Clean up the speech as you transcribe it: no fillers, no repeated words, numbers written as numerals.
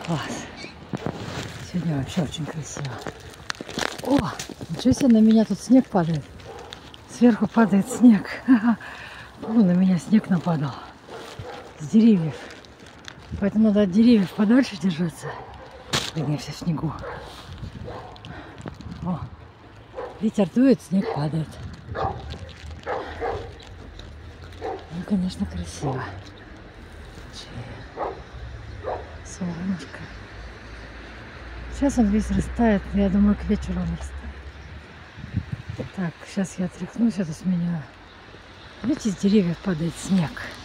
Класс. Сегодня вообще очень красиво. О, ничего себе, на меня тут снег падает. Сверху падает снег. О, на меня снег нападал. С деревьев. Поэтому надо от деревьев подальше держаться. Блин, я вся в снегу. О, ветер дует, снег падает. Ну, конечно, красиво. Солнышко. Сейчас он весь растает. Я думаю, к вечеру он растает. Так, сейчас я отряхнусь, а то с меня... Видите, с деревьев падает снег.